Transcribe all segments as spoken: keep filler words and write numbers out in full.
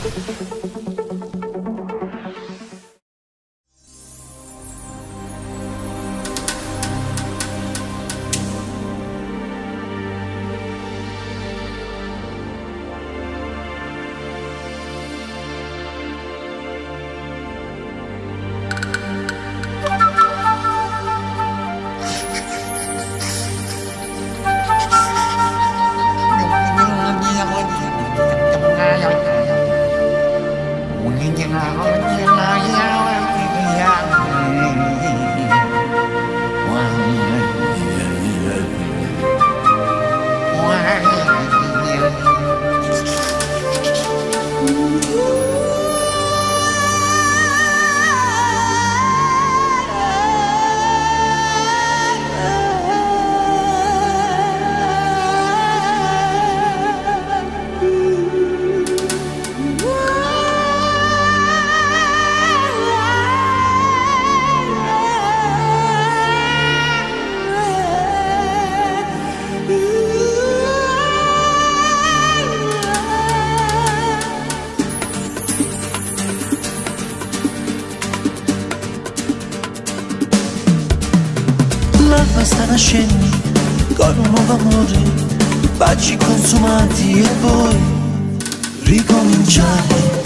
L'alba sta nascendo con un nuovo amore, baci consumati e poi ricominciare.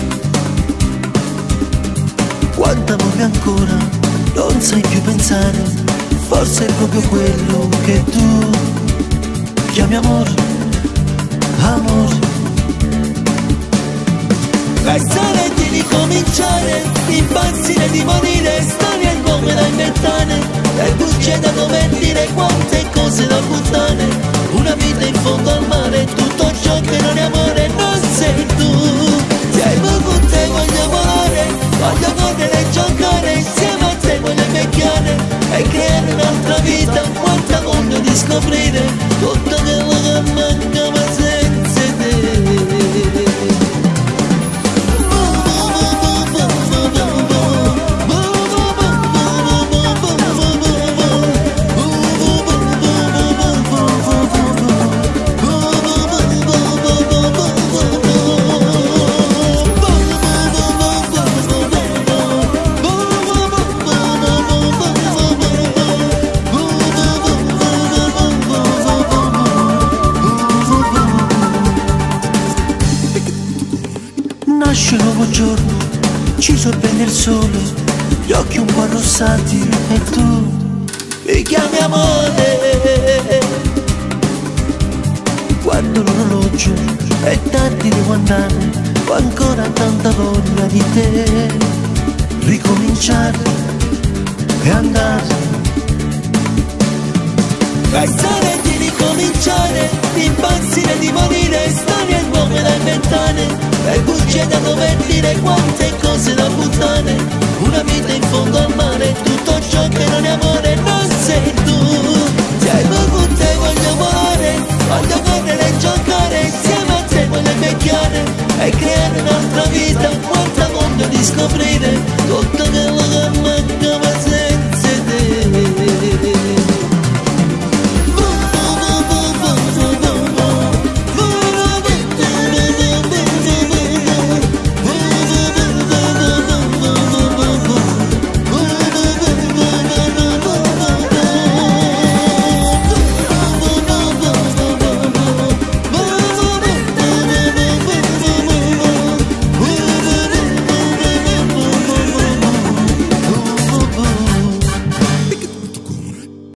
Quanta voglia ancora, non sai più pensare, forse è proprio quello che tu chiami amore, amore. Pensare di ricominciare, impazzire di morire, storie nuove da inventare, e bugie da dover dire, quante cose da buttare. Una vita in fondo al mare, tutto ciò che non è amore non sei tu. Se hai voluto te voglio volare, voglio correre e giocare, insieme a te voglio invecchiare e creare un'altra vita. Quanta voglia di scoprire tutto quello che mancava senza te. Nasce un nuovo giorno, ci sorprende il sole, gli occhi un po' arrossati e tu mi chiami amore. Guardo l'orologio, è tardi, devo andare, ho ancora tanta voglia di te. Ricominciare e andare. Pensare di ricominciare, impazzire di morire, storie nuove da inventare, e bugie da dover dire, quante cose da buttare. Una vita in fondo al mare, tutto ciò che non è amore non sei tu. Se hai voluto te voglio volare, voglio correre e giocare, insieme a te voglio invecchiare e creare un'altra vita. Quanta voglia di scoprire tutto